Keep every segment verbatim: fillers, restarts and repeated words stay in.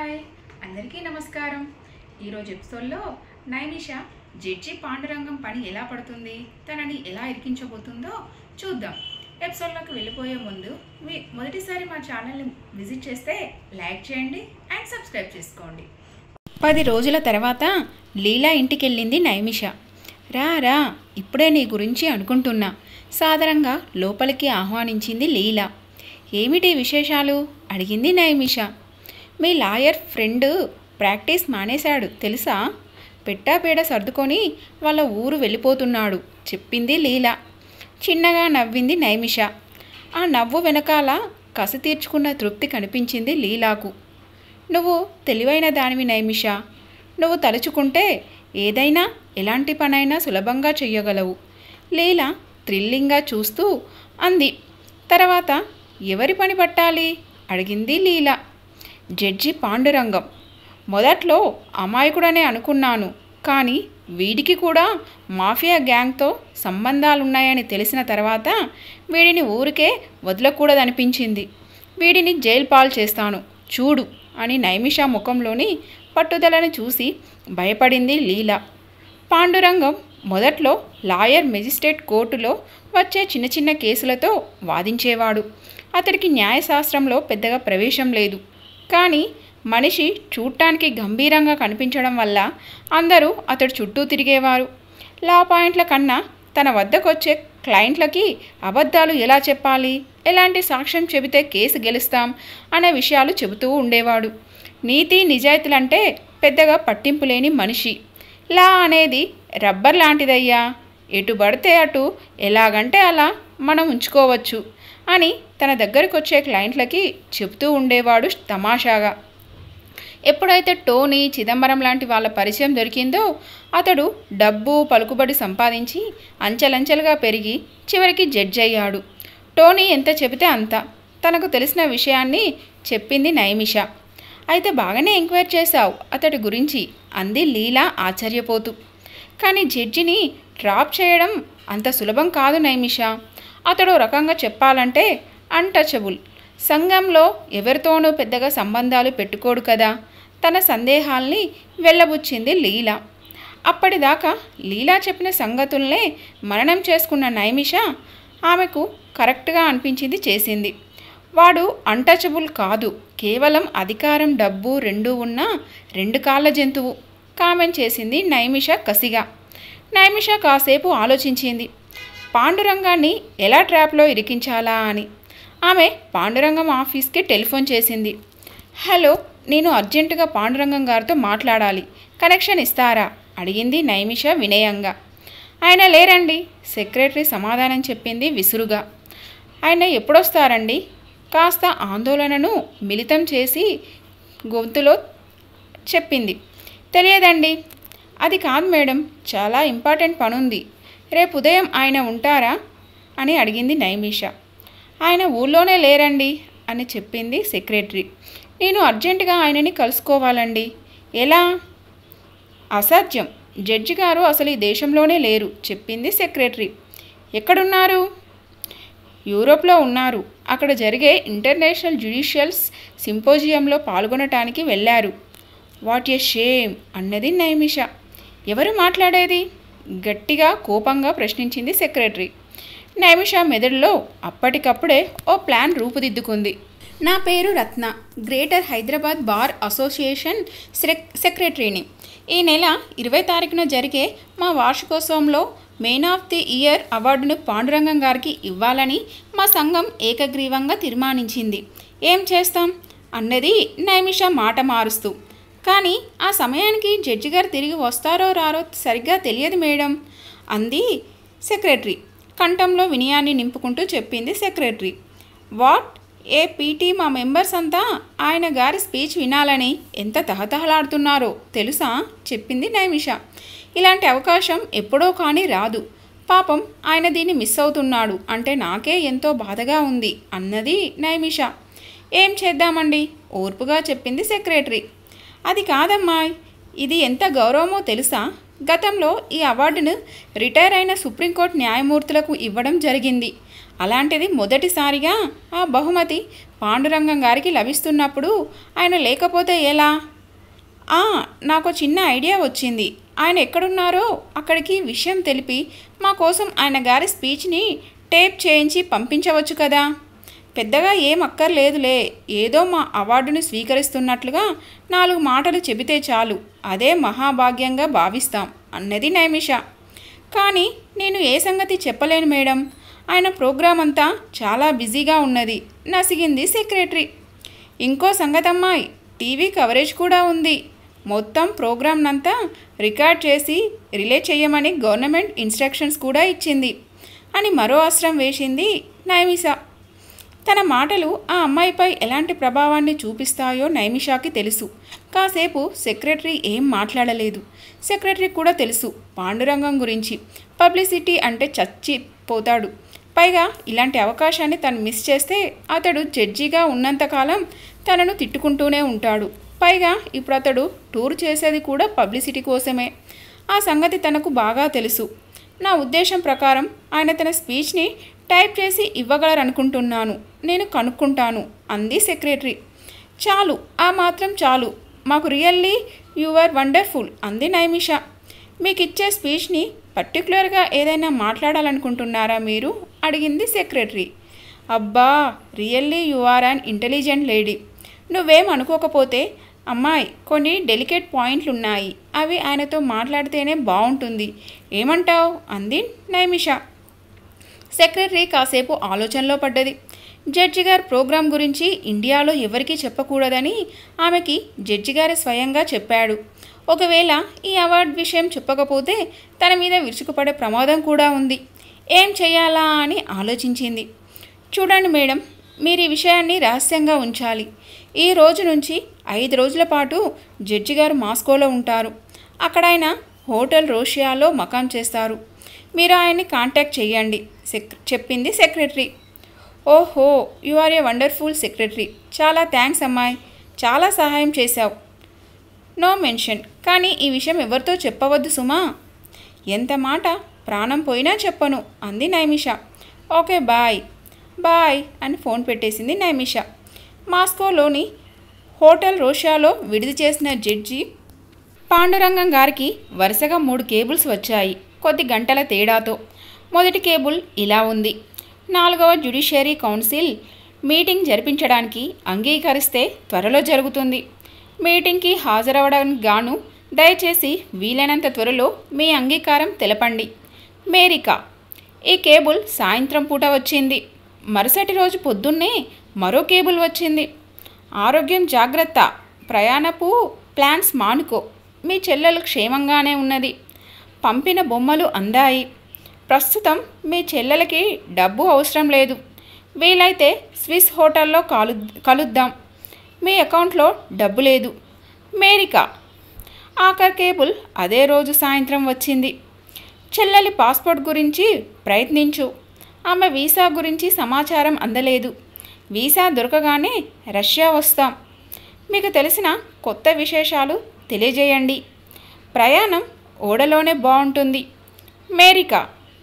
Hi అందరికీ నమస్కారం. ఈరోజు ఎపిసోడ్లో నైమిష జడ్జి పాండురంగం పని ఎలా పడుతుంది, తనని ఎలా ఇరికించబోతుందో చూద్దాం. ఎపిసోడ్లోకి వెళ్ళిపోయే ముందు మీ మొదటిసారి మా ఛానల్ని విజిట్ చేస్తే లైక్ చేయండి అండ్ సబ్స్క్రైబ్ చేసుకోండి. పది రోజుల తర్వాత లీలా ఇంటికి వెళ్ళింది నైమిష. రా రా ఇప్పుడే నీ గురించి అనుకుంటున్నా సాధారణంగా లోపలికి ఆహ్వానించింది లీలా. ఏమిటి విశేషాలు అడిగింది నైమిష. మీ లాయర్ ఫ్రెండ్ ప్రాక్టీస్ మానేశాడు తెలుసా, పెట్టాపేడ సర్దుకొని వాళ్ళ ఊరు వెళ్ళిపోతున్నాడు చెప్పింది లీలా. చిన్నగా నవ్వింది నైమిష. ఆ నవ్వు వెనకాల కసి తీర్చుకున్న తృప్తి కనిపించింది లీలాకు. నువ్వు తెలివైన దానివి నైమిష, నువ్వు తలుచుకుంటే ఏదైనా ఎలాంటి పనైనా సులభంగా చెయ్యగలవు. లీలా థ్రిల్లింగ్గా చూస్తూ అంది. తర్వాత ఎవరి పని పట్టాలి అడిగింది లీలా. జడ్జి పాండురంగం. మొదట్లో అమాయకుడనే అనుకున్నాను, కానీ వీడికి కూడా మాఫియా గ్యాంగ్తో సంబంధాలున్నాయని తెలిసిన తర్వాత వీడిని ఊరికే వదలకూడదనిపించింది. వీడిని జైలు పాలు చేస్తాను చూడు అని నైమిష ముఖంలోని పట్టుదలను చూసి భయపడింది లీలా. పాండురంగం మొదట్లో లాయర్ మెజిస్ట్రేట్ కోర్టులో వచ్చే చిన్న చిన్న కేసులతో వాదించేవాడు. అతడికి న్యాయశాస్త్రంలో పెద్దగా ప్రవేశం లేదు, కానీ మనిషి చూడటానికి గంభీరంగా కనిపించడం వల్ల అందరూ అతడు చుట్టూ తిరిగేవారు. లా పాయింట్ల కన్నా తన వద్దకొచ్చే క్లయింట్లకి అబద్ధాలు ఎలా చెప్పాలి, ఎలాంటి సాక్ష్యం చెబితే కేసు గెలుస్తాం అనే విషయాలు చెబుతూ ఉండేవాడు. నీతి నిజాయితీలంటే పెద్దగా పట్టింపు లేని మనిషి. లా అనేది రబ్బర్ లాంటిదయ్యా, ఎటు పడితే అటు ఎలాగంటే అలా మనం ఉంచుకోవచ్చు అని తన దగ్గరకు వచ్చే క్లయింట్లకి చెబుతూ ఉండేవాడు తమాషాగా. ఎప్పుడైతే టోనీ, చిదంబరం లాంటి వాళ్ళ పరిచయం దొరికిందో అతడు డబ్బు పలుకుబడి సంపాదించి అంచెలంచెలుగా పెరిగి చివరికి జడ్జి అయ్యాడు. టోనీ ఎంత చెబితే అంత తనకు తెలిసిన విషయాన్ని చెప్పింది నైమిష. అయితే బాగానే ఎంక్వైరీ చేశావు అతడి గురించి అంది లీలా ఆశ్చర్యపోతూ. కానీ జడ్జిని ట్రాప్ చేయడం అంత సులభం కాదు నైమిష. అతడు రకంగా చెప్పాలంటే అన్టచబుల్. సంఘంలో ఎవరితోనూ పెద్దగా సంబంధాలు పెట్టుకోడు కదా. తన సందేహాల్ని వెళ్ళబుచ్చింది లీలా. అప్పటిదాకా లీలా చెప్పిన సంగతుల్నే మననం చేసుకున్న నైమిష ఆమెకు కరెక్ట్గా అనిపించింది చేసింది. వాడు అన్టచబుల్ కాదు, కేవలం అధికారం డబ్బు రెండూ ఉన్న రెండు కాళ్ళ జంతువు కామెంట్ చేసింది నైమిష కసిగా. నైమిష కాసేపు ఆలోచించింది పాండురంగాన్ని ఎలా ట్రాప్లో ఇరికించాలా అని. ఆమె పాండురంగం ఆఫీస్కి టెలిఫోన్ చేసింది. హలో, నేను అర్జెంటుగా పాండురంగం గారితో మాట్లాడాలి, కనెక్షన్ ఇస్తారా అడిగింది నైమిష వినయంగా. ఆయన లేరండి సెక్రటరీ సమాధానం చెప్పింది విసురుగా. ఆయన ఎప్పుడొస్తారండి కాస్త ఆందోళనను మిళితం చేసి గొంతులో చెప్పింది. తెలియదండి. అది కాదు మేడం, చాలా ఇంపార్టెంట్ పనుంది. రేపు ఉదయం ఆయన ఉంటారా అని అడిగింది నైమిష. ఆయన ఊళ్ళోనే లేరండి అని చెప్పింది సెక్రటరీ. నేను అర్జెంటుగా ఆయనని కలుసుకోవాలండి. ఎలా? అసాధ్యం, జడ్జి గారు అసలు ఈ దేశంలోనే లేరు చెప్పింది సెక్రటరీ. ఎక్కడున్నారు? యూరోప్లో ఉన్నారు. అక్కడ జరిగే ఇంటర్నేషనల్ జ్యుడిషియల్స్ సింపోజియంలో పాల్గొనటానికి వెళ్ళారు. వాట్ ఏ షేమ్ అన్నది నైమిష. ఎవరు మాట్లాడేది గట్టిగా కోపంగా ప్రశ్నించింది సెక్రటరీ. నైమిష మెదడులో అప్పటికప్పుడే ఓ ప్లాన్ రూపుదిద్దుకుంది. నా పేరు Ratna, greater Hyderabad bar association సెక్రటరీని. ఈ నెల ఇరవై తారీఖున జరిగే మా వార్షికోత్సవంలో మెయిన్ ఆఫ్ ది ఇయర్ అవార్డును పాండురంగం గారికి ఇవ్వాలని మా సంఘం ఏకగ్రీవంగా తీర్మానించింది. ఏం చేస్తాం అన్నది నైమిష మాట మారుస్తూ. కానీ ఆ సమయానికి జడ్జి గారు తిరిగి వస్తారో రారో సరిగ్గా తెలియదు మేడం అంది సెక్రటరీ. కంఠంలో వినయాన్ని నింపుకుంటూ చెప్పింది సెక్రటరీ. వాట్ ఏ పీటీ, మా మెంబర్స్ అంతా ఆయన గారి స్పీచ్ వినాలని ఎంత తహతహలాడుతున్నారో తెలుసా చెప్పింది నైమిష. ఇలాంటి అవకాశం ఎప్పుడో కానీ రాదు. పాపం ఆయన దీన్ని మిస్ అవుతున్నాడు అంటే నాకే ఎంతో బాధగా ఉంది అన్నది నైమిష. ఏం చేద్దామండి ఓర్పుగా చెప్పింది సెక్రటరీ. అది కాదమ్మాయ్, ఇది ఎంత గౌరవమో తెలుసా. గతంలో ఈ అవార్డును రిటైర్ అయిన సుప్రీంకోర్టు న్యాయమూర్తులకు ఇవ్వడం జరిగింది. అలాంటిది మొదటిసారిగా ఆ బహుమతి పాండురంగం గారికి లభిస్తున్నప్పుడు ఆయన లేకపోతే ఎలా? ఆ, నాకు చిన్న ఐడియా వచ్చింది. ఆయన ఎక్కడున్నారో అక్కడికి విషయం తెలిపి మా కోసం ఆయన గారి స్పీచ్ని టేప్ చేయించి పంపించవచ్చు కదా. పెద్దగా ఏం అక్కర్లేదులే, ఏదో మా అవార్డుని స్వీకరిస్తున్నట్లుగా నాలుగు మాటలు చెబితే చాలు, అదే మహాభాగ్యంగా భావిస్తాం అన్నది నైమిష. కానీ నేను ఏ సంగతి చెప్పలేను మేడం, ఆయన ప్రోగ్రాం అంతా చాలా బిజీగా ఉన్నది నసిగింది సెక్రటరీ. ఇంకో సంగతమ్మాయి, టీవీ కవరేజ్ కూడా ఉంది. మొత్తం ప్రోగ్రాంనంతా రికార్డ్ చేసి రిలే చేయమని గవర్నమెంట్ ఇన్స్ట్రక్షన్స్ కూడా ఇచ్చింది అని మరో అస్త్రం వేసింది నైమిష. తన మాటలు ఆ అమ్మాయిపై ఎలాంటి ప్రభావాన్ని చూపిస్తాయో నైమిషాకి తెలుసు. కాసేపు సెక్రటరీ ఏం మాట్లాడలేదు. సెక్రటరీ కూడా తెలుసు పాండురంగం గురించి. పబ్లిసిటీ అంటే చచ్చిపోతాడు. పైగా ఇలాంటి అవకాశాన్ని తను మిస్ చేస్తే అతడు జడ్జిగా ఉన్నంతకాలం తనను తిట్టుకుంటూనే ఉంటాడు. పైగా ఇప్పుడు అతడు టూర్ చేసేది కూడా పబ్లిసిటీ కోసమే. ఆ సంగతి తనకు బాగా తెలుసు. నా ఉద్దేశం ప్రకారం ఆయన తన స్పీచ్ని టైప్ చేసి ఇవ్వగలరనుకుంటున్నాను. నేను కనుక్కుంటాను అంది సెక్రటరీ. చాలు, ఆ మాత్రం చాలు. మాకు రియల్లీ యు ఆర్ వండర్ఫుల్ అంది నైమిష. మీకు ఇచ్చే స్పీచ్ని పర్టికులర్గా ఏదైనా మాట్లాడాలనుకుంటున్నారా మీరు అడిగింది సెక్రటరీ. అబ్బా, really you are an intelligent lady. నువ్వేం అనుకోకపోతే అమ్మాయి, కొన్ని డెలికేట్ పాయింట్లు ఉన్నాయి, అవి ఆయనతో మాట్లాడితేనే బాగుంటుంది, ఏమంటావు అంది నైమిష. సెక్రటరీ కాసేపు ఆలోచనలో పడ్డది. జడ్జి గారి ప్రోగ్రాం గురించి ఇండియాలో ఎవరికీ చెప్పకూడదని ఆమెకి జడ్జి గారు స్వయంగా చెప్పాడు. ఒకవేళ ఈ అవార్డు విషయం చెప్పకపోతే తన మీద విరుచుకుపడే ప్రమాదం కూడా ఉంది. ఏం చేయాలా అని ఆలోచించింది. చూడండి మేడం, మీరు ఈ విషయాన్ని రహస్యంగా ఉంచాలి. ఈ రోజు నుంచి ఐదు రోజుల పాటు జడ్జి గారు మాస్కోలో ఉంటారు. అక్కడ ఆయన హోటల్ రోషియాలో మకాం చేస్తారు. మీరు ఆయన్ని కాంటాక్ట్ చేయండి సెక్ చెప్పింది సెక్రటరీ. ఓహో, you are a wonderful secretary. చాలా థ్యాంక్స్ అమ్మాయి, చాలా సహాయం చేశావు. నో మెన్షన్, కానీ ఈ విషయం ఎవరితో చెప్పవద్దు సుమా. ఎంత మాట, ప్రాణం పోయినా చెప్పను అంది నైమిష. ఓకే బాయ్ బాయ్ అని ఫోన్ పెట్టేసింది నైమిష. మాస్కోలోని హోటల్ రోషియాలో విడిది చేసిన జడ్జి పాండురంగం గారికి వరుసగా మూడు కేబుల్స్ వచ్చాయి కొద్ది గంటల తేడాతో. మొదటి కేబుల్ ఇలా ఉంది: నాలుగవ జ్యుడిషియరీ కౌన్సిల్ మీటింగ్ జరిపించడానికి అంగీకరిస్తే త్వరలో జరుగుతుంది. మీటింగ్కి హాజరవడానికి గాను దయచేసి వీలైనంత త్వరలో మీ అంగీకారం తెలపండి. మేరికా. ఈ కేబుల్ సాయంత్రం పూట వచ్చింది. మరుసటి రోజు పొద్దున్నే మరో కేబుల్ వచ్చింది: ఆరోగ్యం జాగ్రత్త, ప్రయాణపు ప్లాన్స్ మానుకో, మీ చెల్లెలు క్షేమంగానే ఉన్నది, పంపిన బొమ్మలు అందాయి, ప్రస్తుతం మీ చెల్లెలకి డబ్బు అవసరం లేదు, వీలైతే స్విస్ హోటల్లో కలు కలుద్దాం, మీ అకౌంట్లో డబ్బు లేదు. మేరికా. ఆఖరి కేబుల్ అదే రోజు సాయంత్రం వచ్చింది: చెల్లెలి పాస్పోర్ట్ గురించి ప్రయత్నించు, ఆమె వీసా గురించి సమాచారం అందలేదు, వీసా దొరకగానే రష్యా వస్తాం, మీకు తెలిసిన కొత్త విశేషాలు తెలియజేయండి, ప్రయాణం ఓడలోనే బాగుంటుంది. మేరికా.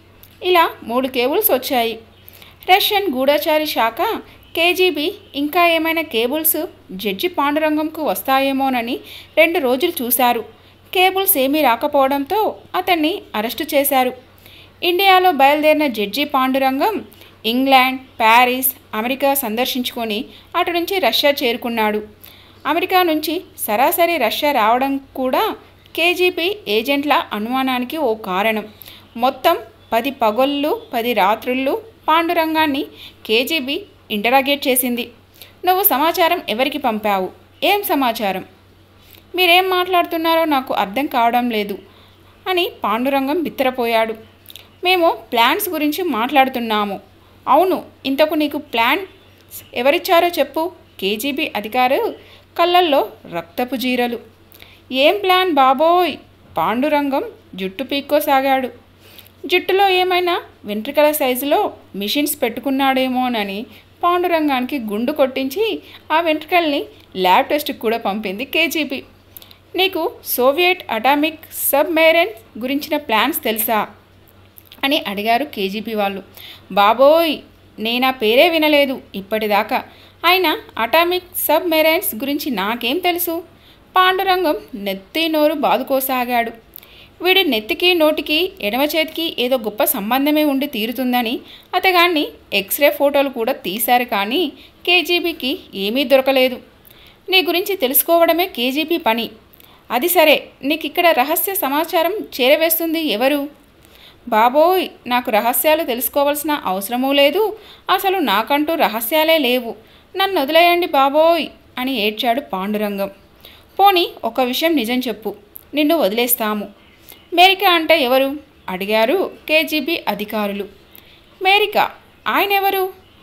ఇలా మూడు కేబుల్స్ వచ్చాయి. రష్యన్ గూఢచారి శాఖ కేజీబీ ఇంకా ఏమైనా కేబుల్స్ జడ్జి పాండురంగంకు వస్తాయేమోనని రెండు రోజులు చూశారు. కేబుల్స్ ఏమీ రాకపోవడంతో అతన్ని అరెస్టు చేశారు. ఇండియాలో బయలుదేరిన judge Pandurangam England, Paris, America సందర్శించుకొని అటు నుంచి రష్యా చేరుకున్నాడు. అమెరికా నుంచి సరాసరి రష్యా రావడం కూడా కేజీబీ ఏజెంట్ల అనుమానానికి ఓ కారణం. మొత్తం పది పగళ్ళు పది రాత్రుళ్ళు పాండురంగాన్ని కేజీబీ ఇంటరాగేట్ చేసింది. నువ్వు సమాచారం ఎవరికి పంపావు? ఏం సమాచారం? మీరేం మాట్లాడుతున్నారో నాకు అర్థం కావడం లేదు అని పాండురంగం బిత్తరపోయాడు. మేము ప్లాన్స్ గురించి మాట్లాడుతున్నాము. అవును, ఇంతకు నీకు ప్లాన్ ఎవరిచ్చారో చెప్పు. కేజీబీ అధికారు కళ్ళల్లో రక్తపు జీరలు. ఏం ప్లాన్ బాబోయ్? పాండురంగం జుట్టు పీక్కోసాగాడు. జుట్టులో ఏమైనా వెంట్రుకల సైజులో మిషన్స్ పెట్టుకున్నాడేమోనని పాండురంగానికి గుండు కొట్టించి ఆ వెంట్రుకల్ని ల్యాబ్ టెస్ట్కి కూడా పంపింది కేజీబీ. నీకు సోవియట్ అటామిక్ సబ్మెరైన్ గురించిన ప్లాన్స్ తెలుసా అని అడిగారు కేజీబీ వాళ్ళు. బాబోయ్, నేనా పేరే వినలేదు ఇప్పటిదాకా. అయినా అటామిక్ సబ్మెరైన్స్ గురించి నాకేం తెలుసు? పాండురంగం నెత్తి నోరు బాదుకోసాగాడు. వీడి నెత్తికి నోటికి ఎడమ చేతికి ఏదో గొప్ప సంబంధమే ఉండి తీరుతుందని అతగాన్ని ఎక్స్రే ఫోటోలు కూడా తీశారు, కానీ కేజీబీకి ఏమీ దొరకలేదు. నీ గురించి తెలుసుకోవడమే కేజీబీ పని. అది సరే, నీకు ఇక్కడ రహస్య సమాచారం చేరవేస్తుంది ఎవరు? బాబోయ్, నాకు రహస్యాలు తెలుసుకోవాల్సిన అవసరమూ లేదు. అసలు నాకంటూ రహస్యాలే లేవు. నన్ను వదిలేయండి బాబోయ్ అని ఏడ్చాడు పాండురంగం. పోనీ ఒక విషయం నిజం చెప్పు, నిన్ను వదిలేస్తాము. మేరికా అంటే ఎవరు అడిగారు కేజీబీ అధికారులు. మేరికా? ఆయన ఎవరు?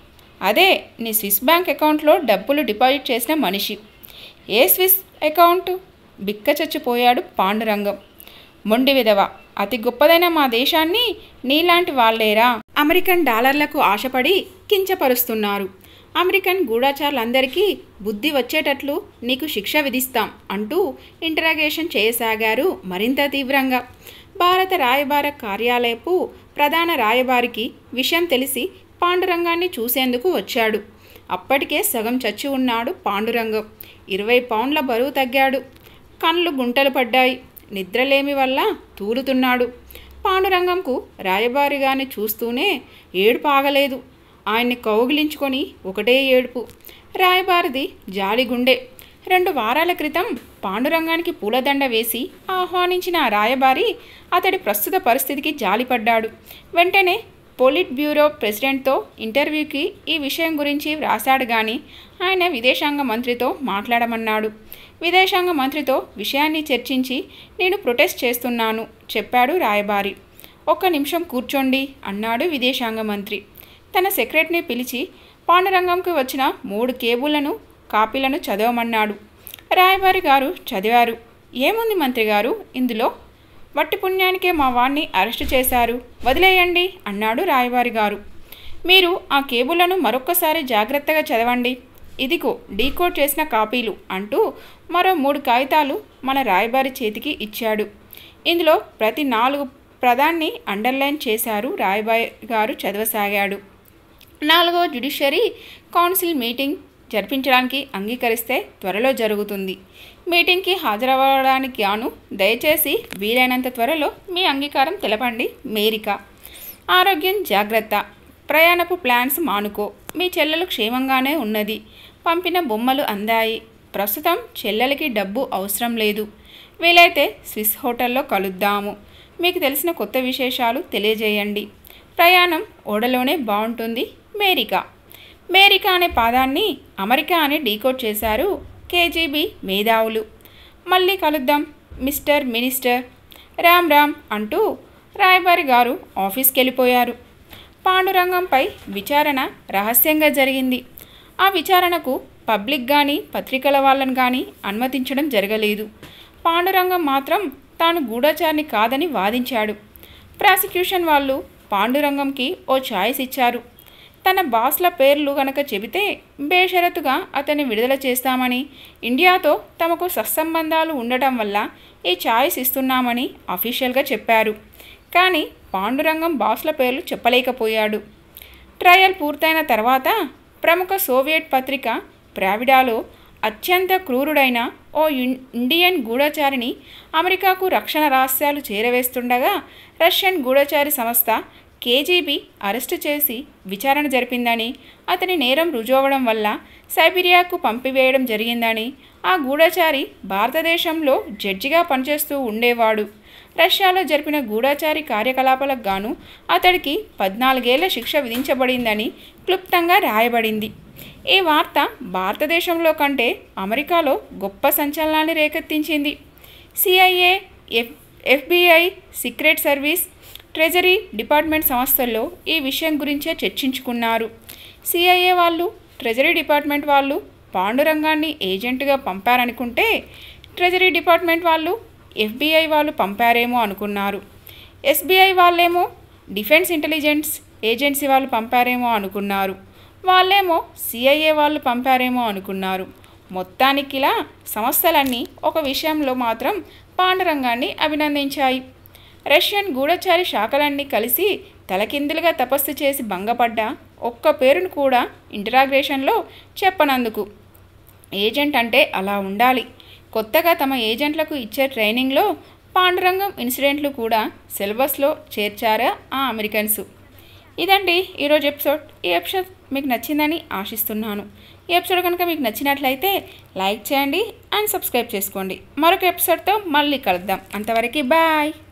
అదే నీ స్విస్ బ్యాంక్ అకౌంట్లో డబ్బులు డిపాజిట్ చేసిన మనిషి. ఏ స్విస్ అకౌంట్? బిక్క చచ్చిపోయాడు పాండురంగం. మొండి విధవ, అతి గొప్పదైన మా దేశాన్ని నీలాంటి వాళ్ళేరా అమెరికన్ డాలర్లకు ఆశపడి కించపరుస్తున్నారు. అమెరికన్ గూఢచారులందరికీ బుద్ధి వచ్చేటట్లు నీకు శిక్ష విధిస్తాం అంటూ ఇంటరాగేషన్ చేయసాగారు మరింత తీవ్రంగా. భారత రాయబార కార్యాలయపు ప్రధాన రాయబారికి విషయం తెలిసి పాండురంగాన్ని చూసేందుకు వచ్చాడు. అప్పటికే సగం చచ్చి ఉన్నాడు పాండురంగం. ఇరవై పౌండ్ల బరువు తగ్గాడు. కళ్ళు గుంటలు పడ్డాయి. నిద్రలేమి వల్ల తూలుతున్నాడు. పాండురంగంకు రాయబారిగాని చూస్తూనే ఏడుపు ఆగలేదు. ఆయన్ని కౌగిలించుకొని ఒకటే ఏడుపు. రాయబారిది జాలిగుండె. రెండు వారాల క్రితం పాండురంగానికి పూలదండ వేసి ఆహ్వానించిన ఆ రాయబారి అతడి ప్రస్తుత పరిస్థితికి జాలిపడ్డాడు. వెంటనే పొలిట్ బ్యూరో ప్రెసిడెంట్తో ఇంటర్వ్యూకి ఈ విషయం గురించి వ్రాసాడు, కానీ ఆయన విదేశాంగ మంత్రితో మాట్లాడమన్నాడు. విదేశాంగ మంత్రితో విషయాన్ని చర్చించి నేను ప్రొటెస్ట్ చేస్తున్నాను చెప్పాడు రాయబారి. ఒక్క నిమిషం కూర్చోండి అన్నాడు విదేశాంగ మంత్రి. తన సెక్రటరీని పిలిచి పాండురంగంకి వచ్చిన మూడు కేబుళ్లను కాపీలను చదవమన్నాడు. రాయబారి గారు చదివారు. ఏముంది మంత్రి గారు ఇందులో? వట్టి పుణ్యానికే మా వాణ్ణి అరెస్టు చేశారు, వదిలేయండి అన్నాడు రాయబారి గారు. మీరు ఆ కేబుళ్లను మరొక్కసారి జాగ్రత్తగా చదవండి. ఇదిగో డీకోడ్ చేసిన కాపీలు అంటూ మరో మూడు కాగితాలు మన రాయబారి చేతికి ఇచ్చాడు. ఇందులో ప్రతి నాలుగు ప్రధాన్ని అండర్లైన్ చేశారు. రాయబారి గారు చదవసాగాడు. నాలుగో జ్యుడిషియరీ కౌన్సిల్ మీటింగ్ జరిపించడానికి అంగీకరిస్తే త్వరలో జరుగుతుంది. మీటింగ్కి హాజరవ్వడానికి గాను దయచేసి వీలైనంత త్వరలో మీ అంగీకారం తెలపండి. మేరికా. ఆరోగ్యం జాగ్రత్త. ప్రయాణపు ప్లాన్స్ మానుకో. మీ చెల్లెలు క్షేమంగానే ఉన్నది. పంపిన బొమ్మలు అందాయి. ప్రస్తుతం చెల్లెలకి డబ్బు అవసరం లేదు. వీలైతే స్విస్ హోటల్లో కలుద్దాము. మీకు తెలిసిన కొత్త విశేషాలు తెలియజేయండి. ప్రయాణం ఓడలోనే బాగుంటుంది. మేరికా. మేరికా అనే పాదాన్ని అమెరికా అని డీకోడ్ చేశారు కేజీబీ మేధావులు. మళ్ళీ కలుద్దాం మిస్టర్ మినిస్టర్. రామ్ రామ్ అంటూ రాయబారి గారు ఆఫీస్కి వెళ్ళిపోయారు. పాండురంగంపై విచారణ రహస్యంగా జరిగింది. ఆ విచారణకు పబ్లిక్ కానీ పత్రికల వాళ్ళని కానీ అనుమతించడం జరగలేదు. పాండురంగం మాత్రం తాను గూఢచారిని కాదని వాదించాడు. ప్రాసిక్యూషన్ వాళ్ళు పాండురంగంకి ఓ ఛాయిస్ ఇచ్చారు. తన బాస్ల పేర్లు గనక చెబితే బేషరతుగా అతన్ని విడుదల చేస్తామని, ఇండియాతో తమకు సత్సంబంధాలు ఉండటం వల్ల ఈ ఛాయిస్ ఇస్తున్నామని అఫీషియల్గా చెప్పారు. కానీ పాండురంగం బాస్ల పేర్లు చెప్పలేకపోయాడు. ట్రయల్ పూర్తయిన తర్వాత ప్రముఖ సోవియట్ పత్రిక ప్రావిడాలో అత్యంత క్రూరుడైన ఓ ఇండియన్ గూఢచారిని అమెరికాకు రక్షణ రహస్యాలు చేరవేస్తుండగా రష్యన్ గూఢచారి సంస్థ కేజీబీ అరెస్టు చేసి విచారణ జరిపిందని, అతని నేరం రుజువవడం వల్ల సైబీరియాకు పంపివేయడం జరిగిందని, ఆ గూఢచారి భారతదేశంలో జడ్జిగా పనిచేస్తూ ఉండేవాడు. రష్యాలో జరిపిన గూఢచారి కార్యకలాపాలకు గాను అతడికి పద్నాలుగేళ్ల శిక్ష విధించబడిందని క్లుప్తంగా రాయబడింది. ఈ వార్త భారతదేశంలో కంటే అమెరికాలో గొప్ప సంచలనాన్ని రేకెత్తించింది. CIA, F FBI, secret service, treasury department సంస్థల్లో ఈ విషయం గురించే చర్చించుకున్నారు. సిఐఏ వాళ్ళు, ట్రెజరీ డిపార్ట్మెంట్ వాళ్ళు పాండురంగాన్ని ఏజెంట్గా పంపారనుకుంటే, ట్రెజరీ డిపార్ట్మెంట్ వాళ్ళు ఎఫ్బిఐ వాళ్ళు పంపారేమో అనుకున్నారు. ఎస్బీఐ వాళ్ళేమో డిఫెన్స్ ఇంటెలిజెన్స్ ఏజెన్సీ వాళ్ళు పంపారేమో అనుకున్నారు. వాళ్ళేమో సిఐఏ వాళ్ళు పంపారేమో అనుకున్నారు. మొత్తానికిలా సంస్థలన్నీ ఒక విషయంలో మాత్రం పాండురంగాన్ని అభినందించాయి. రష్యన్ గూఢచారి శాఖలన్నీ కలిసి తలకిందులుగా తపస్సు చేసి భంగపడ్డ ఒక్క పేరును కూడా ఇంటరాగ్రేషన్లో చెప్పనందుకు. ఏజెంట్ అంటే అలా ఉండాలి. కొత్తగా తమ ఏజెంట్లకు ఇచ్చే ట్రైనింగ్లో పాండురంగం ఇన్సిడెంట్లు కూడా సిలబస్లో చేర్చారా ఆ అమెరికన్స్. ఇదండి ఈరోజు ఎపిసోడ్. ఈ ఎపిసోడ్ మీకు నచ్చిందని ఆశిస్తున్నాను. ఈ ఎపిసోడ్ కనుక మీకు నచ్చినట్లయితే లైక్ చేయండి అండ్ సబ్స్క్రైబ్ చేసుకోండి. మరొక ఎపిసోడ్తో మళ్ళీ కలుద్దాం. అంతవరకు బాయ్.